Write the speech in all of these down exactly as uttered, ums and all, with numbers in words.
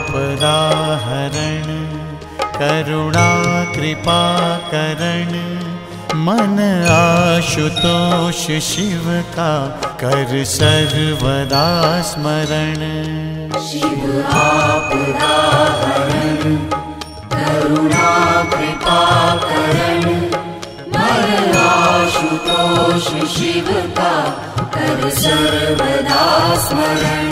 आपदाहरण करुणा कृपा करण, मन आशुतोष शिव का कर सर्वदा स्मरण। शिव आपदाहरण करुणा कृपा करण, मन आशुतोष शिव का कर सर्वदा स्मरण।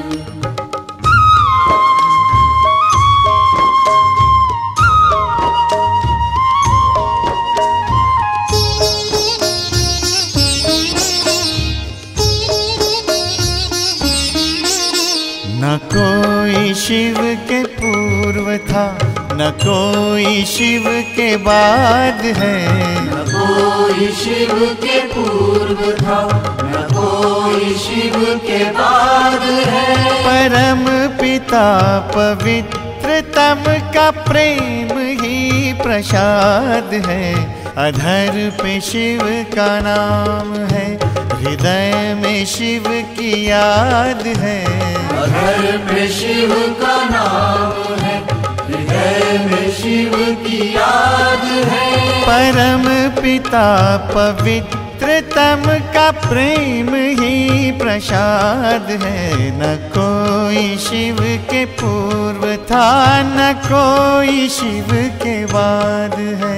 न कोई शिव के पूर्व था, न कोई शिव के बाद है। न कोई शिव के पूर्व था, न कोई शिव के बाद है। परम पिता पवित्रतम का प्रेम ही प्रसाद है। अधर पे शिव का नाम है, हृदय में शिव की याद है। अधर पे शिव का नाम है, हृदय में शिव की याद है। परम पिता पवित्रतम का प्रेम ही प्रसाद है। न कोई शिव के पूर्व था, न कोई शिव के बाद है।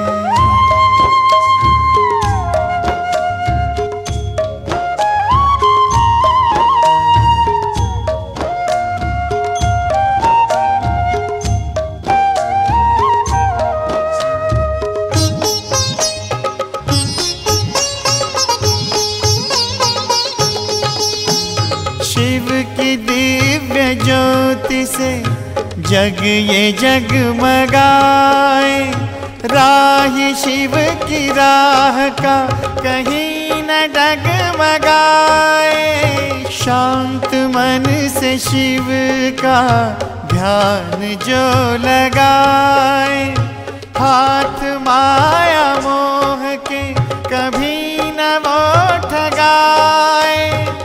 शिव की दिव्य ज्योति से जग ये जगमगाए। राही शिव की राह का कहीं न डगमगाए। शांत मन से शिव का ध्यान जो लगाए, हाथ माया मोह के कभी न वो ठगाए।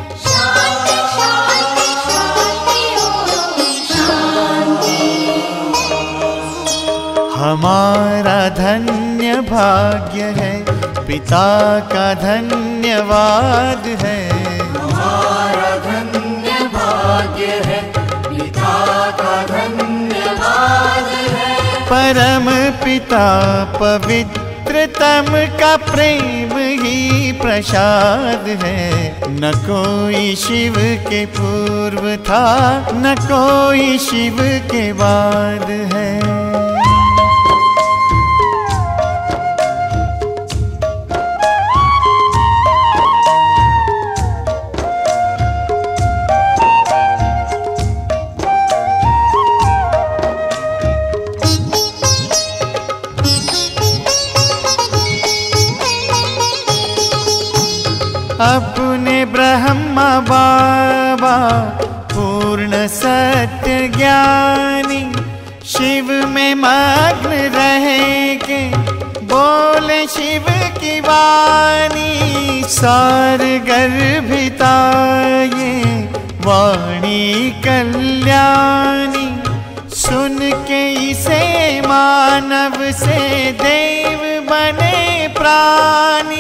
हमारा धन्य भाग्य है, पिता का धन्यवाद है। हमारा धन्य भाग्य है, पिता का धन्यवाद है। परम पिता पवित्रतम का प्रेम ही प्रसाद है। न कोई शिव के पूर्व था, न कोई शिव के बाद है। अपने ब्रह्मा बाबा पूर्ण सत्य ज्ञानी, शिव में मग्न रहे के बोले शिव की वाणी। सार गर्भिता ये वाणी कल्याणी, सुन के इसे मानव से देव बने प्राणी।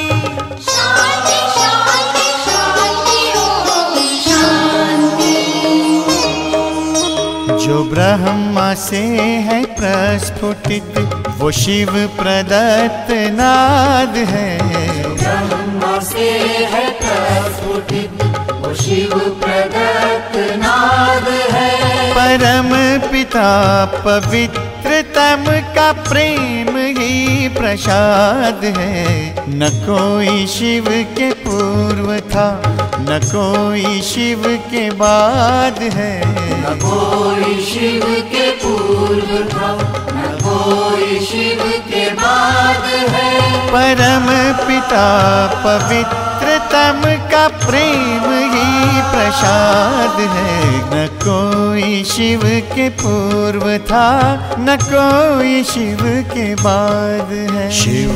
जो ब्रह्मा से है प्रस्फुटित, वो शिव प्रदत्त नाद है। ब्रह्मा से है प्रस्फुटित, वो शिव प्रदत्त नाद है। परम पिता पवित्रतम का प्रेम ही प्रसाद है। न कोई शिव के पूर्व था, न कोई शिव के बाद है। न कोई शिव के पूर्व था, न कोई शिव के बाद है। परम पिता पवित्रतम का प्रेम ही प्रसाद है। न कोई शिव के पूर्व था, न कोई शिव के बाद है। शिव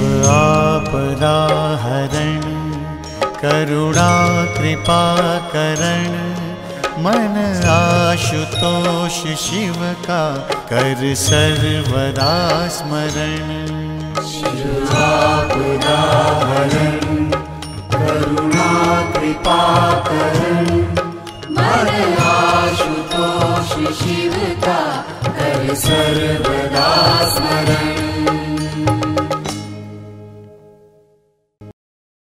आपदाहरण करुणा कृपा करण, मन आशुतोष शिव का कर सर्वदा स्मरण। शिव आपदा हरण करुणा कृपा करण, मन आशुतोष शिव का कर सर्वदा स्मरण।